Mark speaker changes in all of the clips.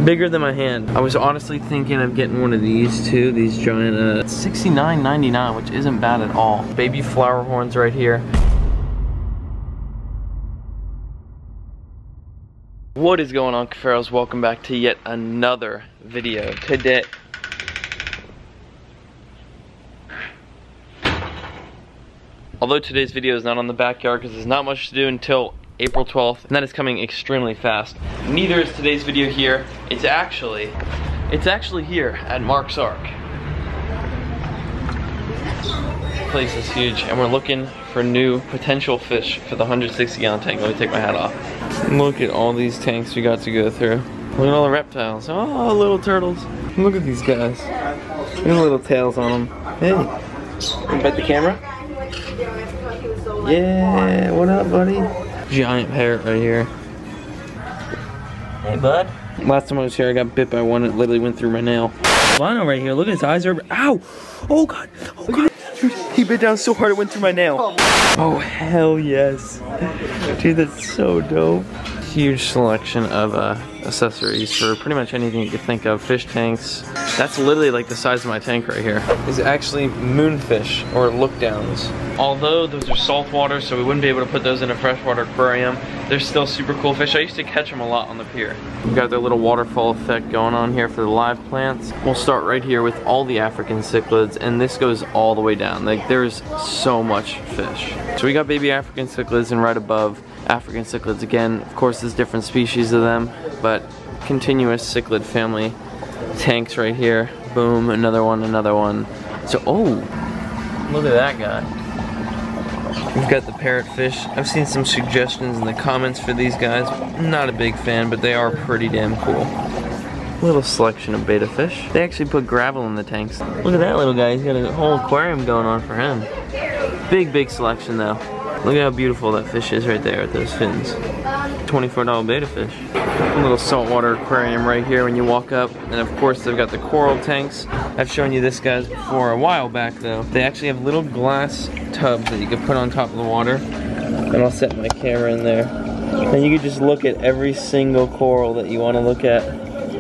Speaker 1: Bigger than my hand. I was honestly thinking of getting one of these too, these giant, $69.99, which isn't bad at all. Baby flower horns right here. What is going on, Cuffaros? Welcome back to yet another video. Today, although today's video is not on the backyard because there's not much to do until April 12th, and that is coming extremely fast. Neither is today's video here. It's actually here at Mark's Ark. This place is huge, and we're looking for new potential fish for the 160-gallon tank. Let me take my hat off. Look at all these tanks we got to go through. Look at all the reptiles. Oh, little turtles. Look at these guys. Look at the little tails on them. Hey, you bet the camera? Yeah, what up, buddy? Giant parrot right here. Hey, bud. Last time I was here, I got bit by one. It literally went through my nail. Lino right here. Look at his eyes. Are ow! Oh god! Oh god! Dude, he bit down so hard it went through my nail. Oh hell yes! Dude, that's so dope. Huge selection of accessories for pretty much anything you could think of. Fish tanks. That's literally like the size of my tank right here. Is actually moonfish or look downs. Although those are saltwater, so we wouldn't be able to put those in a freshwater aquarium, they're still super cool fish. I used to catch them a lot on the pier. We've got their little waterfall effect going on here for the live plants. We'll start right here with all the African cichlids, and this goes all the way down. Like, there's so much fish. So we got baby African cichlids, and right above African cichlids again. Of course, there's different species of them, but continuous cichlid family tanks right here. Boom, another one, another one. So, oh, look at that guy. We've got the parrotfish. I've seen some suggestions in the comments for these guys. Not a big fan, but they are pretty damn cool. Little selection of betta fish. They actually put gravel in the tanks. Look at that little guy. He's got a whole aquarium going on for him. Big selection though. Look at how beautiful that fish is right there with those fins. $24 betta fish. A little saltwater aquarium right here when you walk up. And of course they've got the coral tanks. I've shown you this guys before a while back though. They actually have little glass tubs that you can put on top of the water. And I'll set my camera in there. And you can just look at every single coral that you want to look at.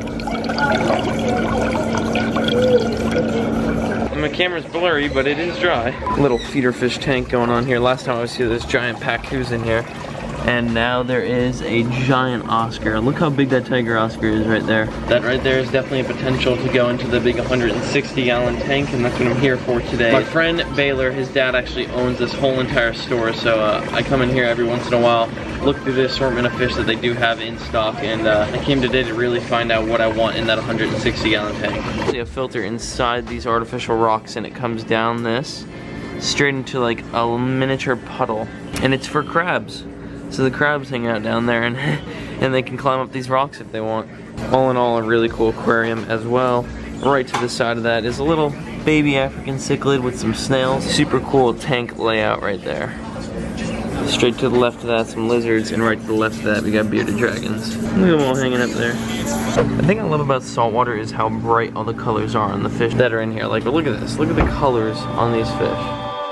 Speaker 1: My camera's blurry, but it is dry. Little feeder fish tank going on here. Last time I was here, there's giant pacus in here. And now there is a giant Oscar. Look how big that tiger Oscar is right there. That right there is definitely a potential to go into the big 160-gallon tank, and that's what I'm here for today. My friend Baylor, his dad actually owns this whole entire store, so I come in here every once in a while, look through the assortment of fish that they do have in stock, and I came today to really find out what I want in that 160-gallon tank. There's a filter inside these artificial rocks, and it comes down this straight into like a miniature puddle, and it's for crabs. So the crabs hang out down there, and they can climb up these rocks if they want. All in all, a really cool aquarium as well. Right to the side of that is a little baby African cichlid with some snails. Super cool tank layout right there. Straight to the left of that, some lizards, and right to the left of that, we got bearded dragons. Look at them all hanging up there. The thing I love about saltwater is how bright all the colors are on the fish that are in here. Like, look at this. Look at the colors on these fish.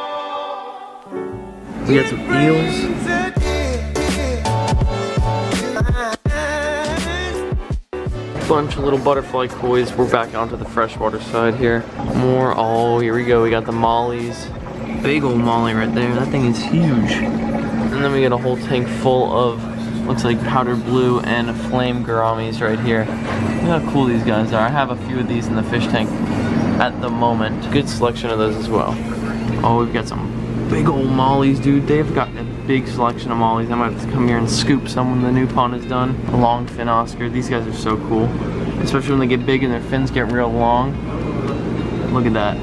Speaker 1: We got some eels. Bunch of little butterfly kois. We're back onto the freshwater side here. More, oh, here we go. We got the mollies. Big old molly right there. That thing is huge. And then we got a whole tank full of, looks like powder blue and flame gouramis right here. Look how cool these guys are. I have a few of these in the fish tank at the moment. Good selection of those as well. Oh, we've got some big old mollies, dude. They've got a big selection of mollies. I might have to come here and scoop some when the new pond is done. A long fin Oscar. These guys are so cool. Especially when they get big and their fins get real long. Look at that.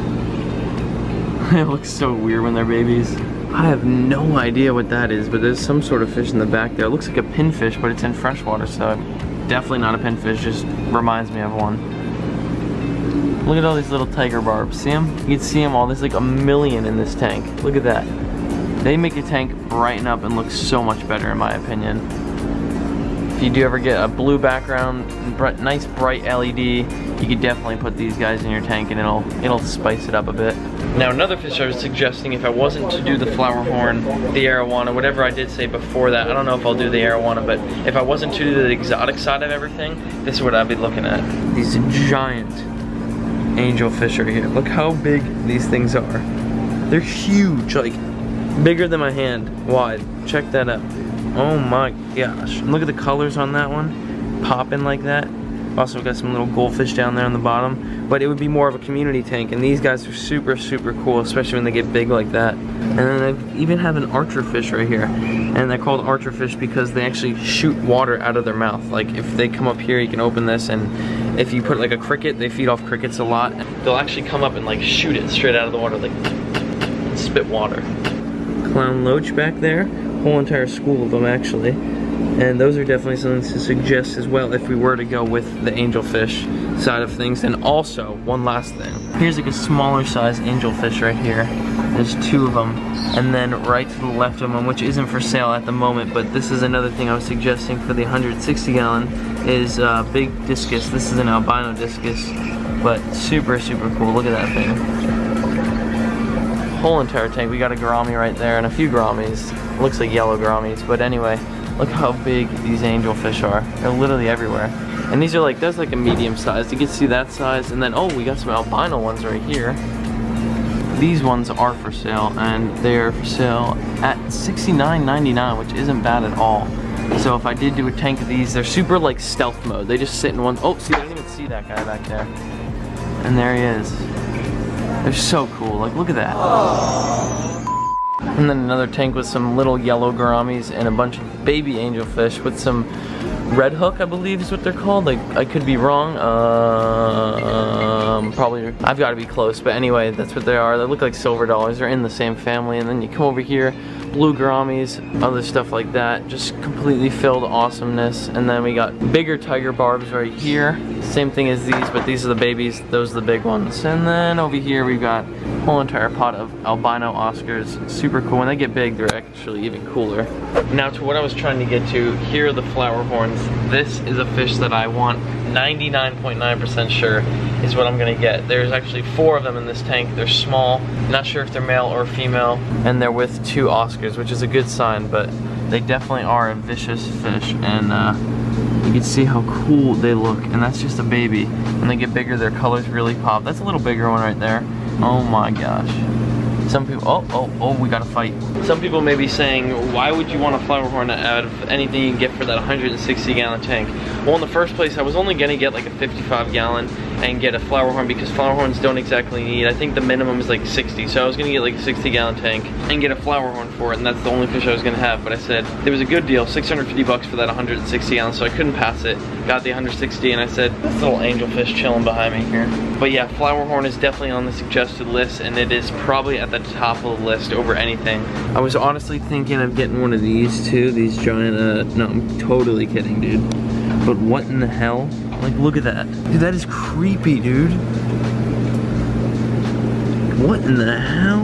Speaker 1: It looks so weird when they're babies. I have no idea what that is, but there's some sort of fish in the back there. It looks like a pinfish, but it's in freshwater, so definitely not a pinfish, just reminds me of one. Look at all these little tiger barbs. See them? You can see them all. There's like a million in this tank. Look at that. They make the tank brighten up and look so much better in my opinion. If you do ever get a blue background, nice bright LED, you could definitely put these guys in your tank and it'll spice it up a bit. Now another fish I was suggesting, if I wasn't to do the flower horn, the arowana, whatever I did say before that, I don't know if I'll do the arowana, but if I wasn't to do the exotic side of everything, this is what I'd be looking at. These giant angelfish right here. Look how big these things are. They're huge, like bigger than my hand wide. Check that out. Oh my gosh. And look at the colors on that one, popping like that. Also got some little goldfish down there on the bottom, but it would be more of a community tank, and these guys are super cool, especially when they get big like that. And then I even have an archer fish right here, and they're called archer fish because they actually shoot water out of their mouth. Like if they come up here, you can open this, and if you put like a cricket, they feed off crickets a lot, they'll actually come up and like shoot it straight out of the water, like and spit water. Clown loach back there, whole entire school of them actually. And those are definitely something to suggest as well if we were to go with the angelfish side of things. And also, one last thing. Here's like a smaller size angelfish right here. There's two of them. And then right to the left of them, which isn't for sale at the moment, but this is another thing I was suggesting for the 160 gallon, is big discus. This is an albino discus, but super cool. Look at that thing. Whole entire tank. We got a gourami right there and a few gouramis. Looks like yellow gouramis, but anyway. Look how big these angelfish are. They're literally everywhere. And these are like, that's like a medium size. You can see that size. And then, oh, we got some albino ones right here. These ones are for sale, and they're for sale at $69.99, which isn't bad at all. So if I did do a tank of these, they're super like stealth mode. They just sit in one, oh, see, I didn't even see that guy back there. And there he is. They're so cool, like look at that. And then another tank with some little yellow gouramis and a bunch of baby angelfish with some red hook, I believe is what they're called. Like, I could be wrong. Probably, I've got to be close. But anyway, that's what they are. They look like silver dollars. They're in the same family. And then you come over here, blue gouramis, other stuff like that. Just completely filled awesomeness. And then we got bigger tiger barbs right here. Same thing as these, but these are the babies. Those are the big ones. And then over here we've got a whole entire pot of albino Oscars. Super cool. When they get big, they're actually even cooler. Now to what I was trying to get to, here are the flower horns. This is a fish that I want 99.9% sure is what I'm gonna get. There's actually 4 of them in this tank. They're small, not sure if they're male or female, and they're with 2 Oscars, which is a good sign, but they definitely are a vicious fish, and you can see how cool they look, and that's just a baby. When they get bigger, their colors really pop. That's a little bigger one right there. Oh my gosh. Some people, oh, we got a fight. Some people may be saying, why would you want a flower horn out of anything you can get for that 160 gallon tank? Well, in the first place, I was only gonna get like a 55 gallon and get a flower horn because flower horns don't exactly need, I think the minimum is like 60. So I was gonna get like a 60 gallon tank and get a flower horn for it, and that's the only fish I was gonna have. But I said, there was a good deal, 650 bucks for that 160 gallon, so I couldn't pass it. Got the 160 and I said, this little angelfish chilling behind me here. But yeah, flower horn is definitely on the suggested list, and it is probably at the top of the list over anything. I was honestly thinking of getting one of these too, these giant, no, I'm totally kidding, dude. But what in the hell? Like, look at that. Dude, that is creepy, dude. What in the hell?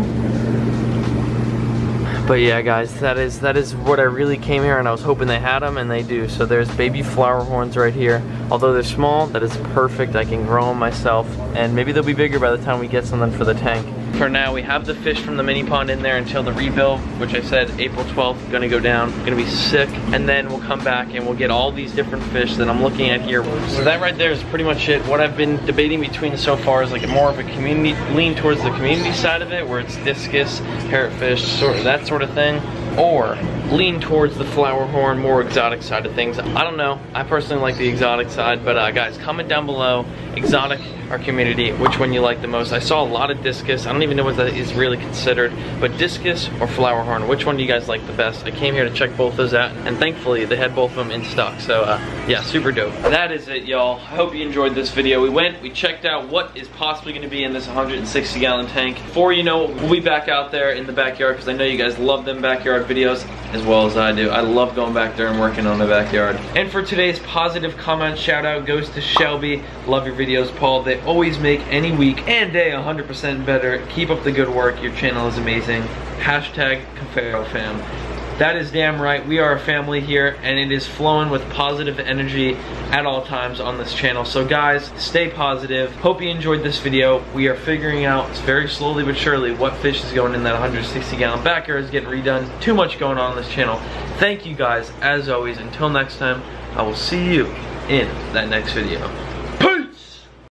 Speaker 1: But yeah, guys, that is what I really came here, and I was hoping they had them, and they do. So there's baby flower horns right here. Although they're small, that is perfect. I can grow them myself, and maybe they'll be bigger by the time we get something for the tank. For now, we have the fish from the mini pond in there until the rebuild, which I said April 12th, gonna go down, gonna be sick. And then we'll come back and we'll get all these different fish that I'm looking at here. So that right there is pretty much it. What I've been debating between so far is like more of a community, lean towards the community side of it, where it's discus, parrotfish, sort of that sort of thing, or lean towards the flower horn, more exotic side of things. I don't know. I personally like the exotic side, but guys, comment down below, exotic or community, which one you like the most. I saw a lot of discus. I don't even know what that is really considered, but discus or flower horn, which one do you guys like the best? I came here to check both those out, and thankfully they had both of them in stock, so yeah, super dope. That is it, y'all. I hope you enjoyed this video. We checked out what is possibly going to be in this 160 gallon tank. Before you know, we'll be back out there in the backyard, because I know you guys love them backyard videos as well as I do. I love going back there and working on the backyard. And for today's positive comment shout out goes to Shelby. Love your videos, Paul. They always make any week and day 100% better. Keep up the good work. Your channel is amazing. Hashtag Cuffaro fam. That is damn right. We are a family here, and it is flowing with positive energy at all times on this channel. So guys, stay positive. Hope you enjoyed this video. We are figuring out very slowly but surely what fish is going in that 160-gallon backer is getting redone. Too much going on this channel. Thank you guys, as always. Until next time, I will see you in that next video.